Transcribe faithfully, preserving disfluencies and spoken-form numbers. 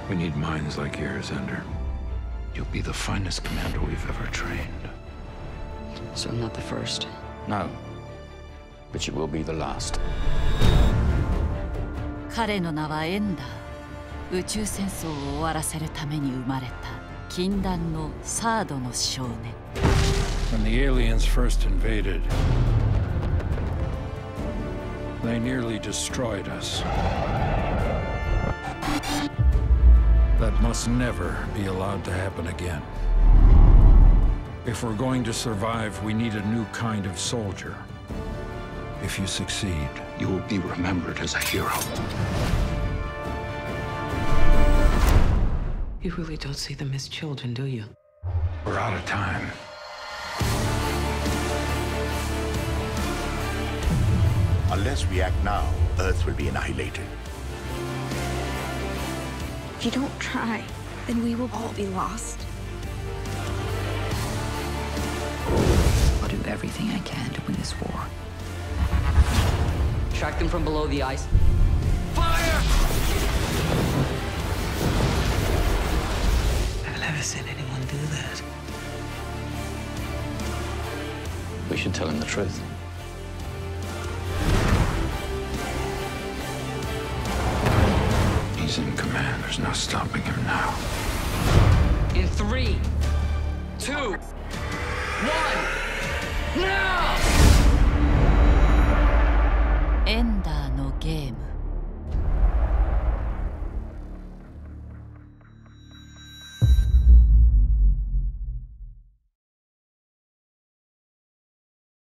We need minds like yours, Ender. You'll be the finest commander we've ever trained. So I'm not the first? No. But you will be the last. 彼の名はエンダー。宇宙戦争を終わらせるために生まれた禁断のサードの少年。 When the aliens first invaded, they nearly destroyed us. That must never be allowed to happen again. If we're going to survive, we need a new kind of soldier. If you succeed, you will be remembered as a hero. You really don't see them as children, do you? We're out of time. Unless we act now, Earth will be annihilated. If you don't try, then we will all be lost. I'll do everything I can to win this war. Track them from below the ice. Fire! I've never seen anyone do that. We should tell him the truth. He's in command. There's no stopping him now. In three, two, one, now!